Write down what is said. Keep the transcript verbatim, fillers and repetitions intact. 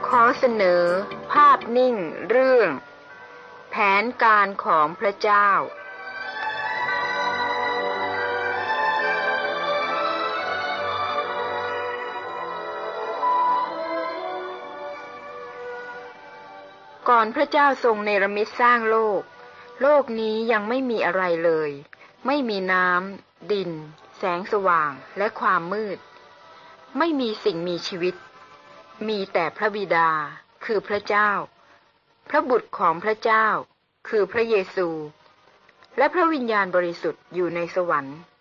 ขอเสนอภาพนิ่งเรื่องแผนการของพระเจ้าก่อนพระเจ้าทรงเนรมิตสร้างโลกโลกนี้ยังไม่มีอะไรเลยไม่มีน้ำดินแสงสว่างและความมืดไม่มีสิ่งมีชีวิตมีแต่พระบิดาคือพระเจ้าพระบุตรของพระเจ้าคือพระเยซูและพระวิญญาณบริสุทธิ์อยู่ในสวรรค์